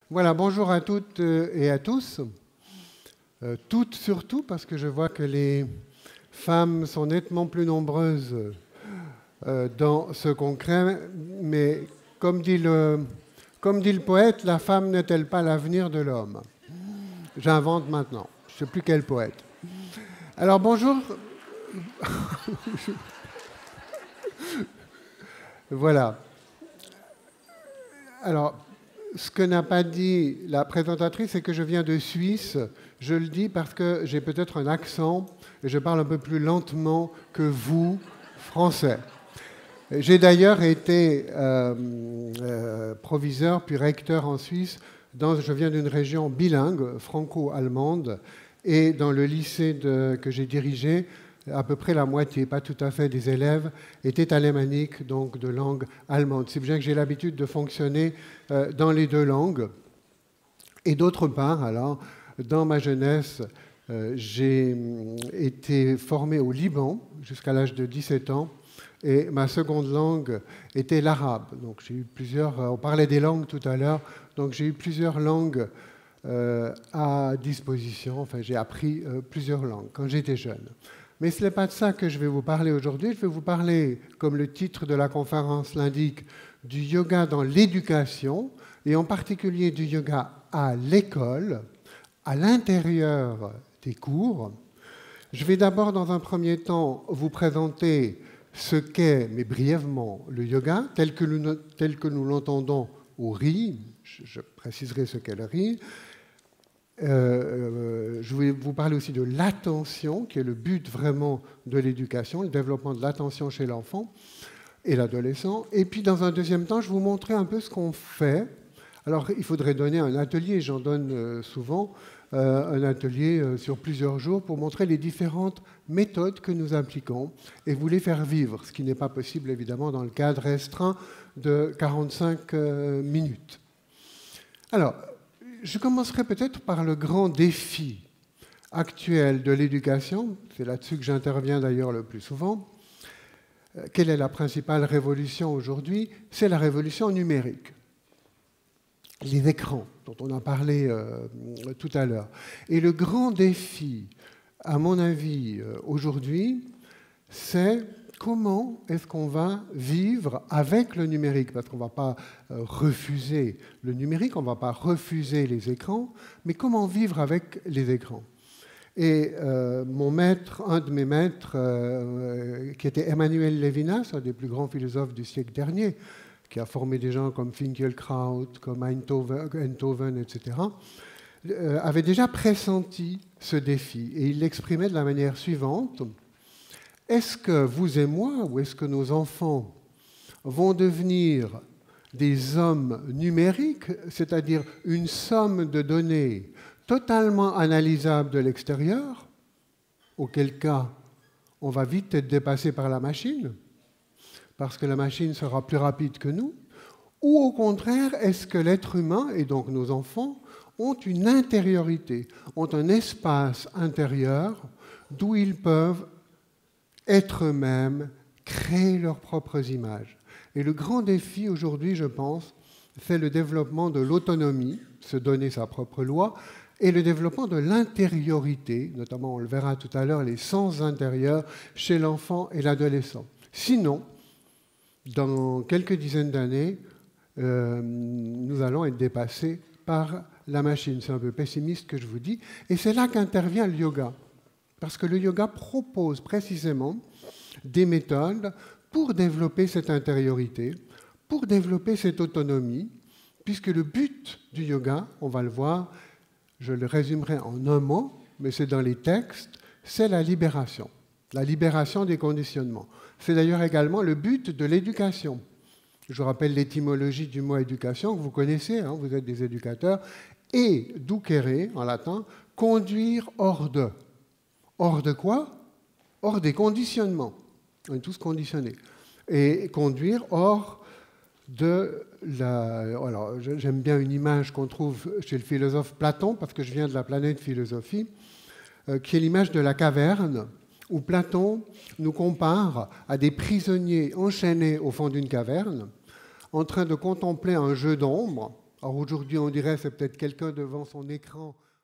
Voilà, bonjour à toutes et à tous. Toutes surtout, parce que je vois que les femmes sont nettement plus nombreuses dans ce congrès. Mais comme dit le poète, la femme n'est-elle pas l'avenir de l'homme? J'invente maintenant. Je ne sais plus quel poète. Alors bonjour. Voilà. Alors, ce que n'a pas dit la présentatrice, c'est que je viens de Suisse. Je le dis parce que j'ai peut-être un accent et je parle un peu plus lentement que vous, Français. J'ai d'ailleurs été proviseur puis recteur en Suisse. Je viens d'une région bilingue, franco-allemande, et dans le lycée que j'ai dirigé, à peu près la moitié, pas tout à fait, des élèves étaient alémaniques, donc de langue allemande. C'est bien que j'ai l'habitude de fonctionner dans les deux langues. Et d'autre part, alors, dans ma jeunesse, j'ai été formé au Liban jusqu'à l'âge de 17 ans. Et ma seconde langue était l'arabe. Donc j'ai eu on parlait des langues tout à l'heure, donc j'ai eu plusieurs langues à disposition. Enfin, j'ai appris plusieurs langues quand j'étais jeune. Mais ce n'est pas de ça que je vais vous parler aujourd'hui. Je vais vous parler, comme le titre de la conférence l'indique, du yoga dans l'éducation, et en particulier du yoga à l'école, à l'intérieur des cours. Je vais d'abord, dans un premier temps, vous présenter ce qu'est, mais brièvement, le yoga, tel que nous l'entendons au RI. Je préciserai ce qu'est le RI. Je vais vous parler aussi de l'attention, qui est le but vraiment de l'éducation, le développement de l'attention chez l'enfant et l'adolescent. Et puis, dans un deuxième temps, je vais vous montrer un peu ce qu'on fait. Alors, il faudrait donner un atelier, j'en donne souvent, un atelier sur plusieurs jours pour montrer les différentes méthodes que nous appliquons et vous les faire vivre, ce qui n'est pas possible évidemment dans le cadre restreint de 45 minutes. Alors, je commencerai peut-être par le grand défi actuel de l'éducation, c'est là-dessus que j'interviens d'ailleurs le plus souvent. Quelle est la principale révolution aujourd'hui? C'est la révolution numérique. Les écrans, dont on a parlé tout à l'heure. Et le grand défi, à mon avis, aujourd'hui, c'est comment est-ce qu'on va vivre avec le numérique? Parce qu'on ne va pas refuser le numérique, on ne va pas refuser les écrans, mais comment vivre avec les écrans? Et mon maître, un de mes maîtres, qui était Emmanuel Levinas, un des plus grands philosophes du siècle dernier, qui a formé des gens comme Finkielkraut, comme Einthoven, etc., avait déjà pressenti ce défi. Et il l'exprimait de la manière suivante. Est-ce que vous et moi, ou est-ce que nos enfants vont devenir des hommes numériques, c'est-à-dire une somme de données totalement analysables de l'extérieur, auquel cas on va vite être dépassé par la machine, parce que la machine sera plus rapide que nous, ou au contraire, est-ce que l'être humain, et donc nos enfants, ont une intériorité, ont un espace intérieur d'où ils peuvent être eux-mêmes, créer leurs propres images. Et le grand défi aujourd'hui, je pense, c'est le développement de l'autonomie, se donner sa propre loi, et le développement de l'intériorité, notamment on le verra tout à l'heure, les sens intérieurs chez l'enfant et l'adolescent. Sinon, dans quelques dizaines d'années, nous allons être dépassés par la machine. C'est un peu pessimiste que je vous dis. Et c'est là qu'intervient le yoga. Parce que le yoga propose précisément des méthodes pour développer cette intériorité, pour développer cette autonomie, puisque le but du yoga, on va le voir, je le résumerai en un mot, mais c'est dans les textes, c'est la libération des conditionnements. C'est d'ailleurs également le but de l'éducation. Je vous rappelle l'étymologie du mot éducation, que vous connaissez, hein, vous êtes des éducateurs, et ducere, en latin, conduire hors de. Hors de quoi? Hors des conditionnements. On est tous conditionnés. Et conduire hors de la... Alors, j'aime bien une image qu'on trouve chez le philosophe Platon, parce que je viens de la planète philosophie, qui est l'image de la caverne, où Platon nous compare à des prisonniers enchaînés au fond d'une caverne, en train de contempler un jeu d'ombre, Alors aujourd'hui, on dirait c'est peut-être quelqu'un devant son écran